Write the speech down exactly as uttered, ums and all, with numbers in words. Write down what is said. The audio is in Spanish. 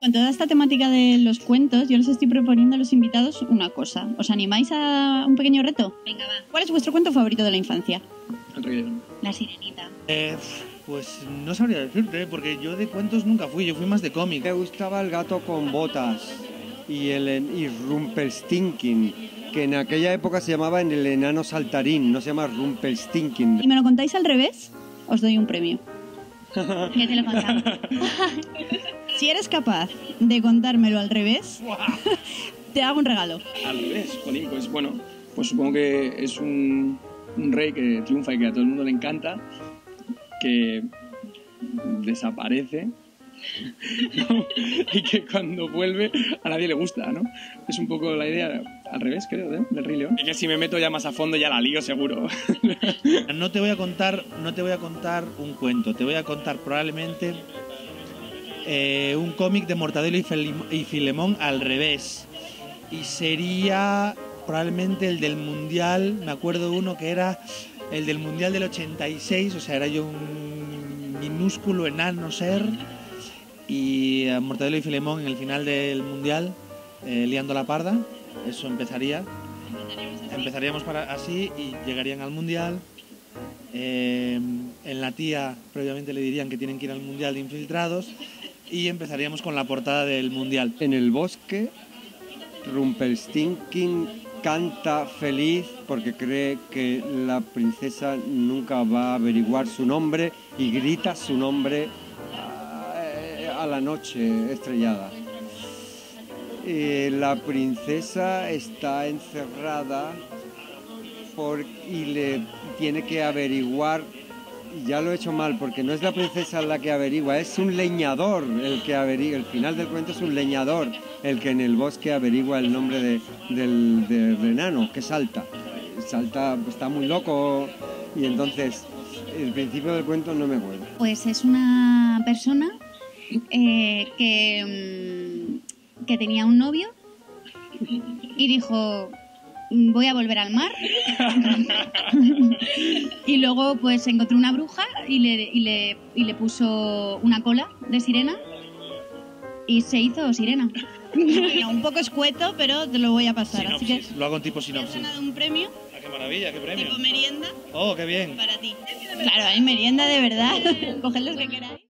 Con toda esta temática de los cuentos, yo les estoy proponiendo a los invitados una cosa. ¿Os animáis a un pequeño reto? Venga, va. ¿Cuál es vuestro cuento favorito de la infancia? El Rey León. La Sirenita. Eh, pues no sabría decirte, porque yo de cuentos nunca fui, yo fui más de cómic. Me gustaba El gato con botas y, el, y Rumpelstiltskin, que en aquella época se llamaba El enano saltarín, no se llama Rumpelstiltskin. ¿Y me lo contáis al revés? Os doy un premio. Ya te lo contamos. Si eres capaz de contármelo al revés, te hago un regalo. Al revés, jolín, pues bueno, pues supongo que es un, un rey que triunfa y que a todo el mundo le encanta, que desaparece, ¿no? Y que cuando vuelve a nadie le gusta, ¿no? Es un poco la idea al revés, creo, ¿eh? Del Rey León. Es que si me meto ya más a fondo ya la lío seguro. No te voy a contar, no te voy a contar un cuento, te voy a contar probablemente eh, un cómic de Mortadelo y, Filim- y Filemón al revés. Y sería probablemente el del Mundial, me acuerdo uno que era el del Mundial del ochenta y seis, o sea, era yo un minúsculo enano ser, y eh, Mortadelo y Filemón en el final del Mundial eh, liando la parda. Eso empezaría. Empezaríamos para así y llegarían al Mundial. Eh, en la tía previamente le dirían que tienen que ir al Mundial de infiltrados y empezaríamos con la portada del Mundial. En el bosque, Rumpelstiltskin canta feliz porque cree que la princesa nunca va a averiguar su nombre y grita su nombre a, a la noche estrellada. Eh, la princesa está encerrada por, y le tiene que averiguar, y ya lo he hecho mal porque no es la princesa la que averigua, es un leñador el que averigua. El final del cuento es un leñador el que en el bosque averigua el nombre de, del, del enano que salta. Salta, está muy loco y entonces el principio del cuento no me acuerdo. Pues es una persona eh, que, mm, que tenía un novio y dijo, voy a volver al mar. Y luego pues encontró una bruja y le, y, le, y le puso una cola de sirena y se hizo sirena. Bueno, un poco escueto, pero te lo voy a pasar. Así que Sinopsis, lo hago en tipo te has sinopsis. ganado un premio, Ah, qué maravilla, qué premio. tipo merienda, Oh, qué bien. para ti. Claro, hay merienda de verdad. Coged los que queráis.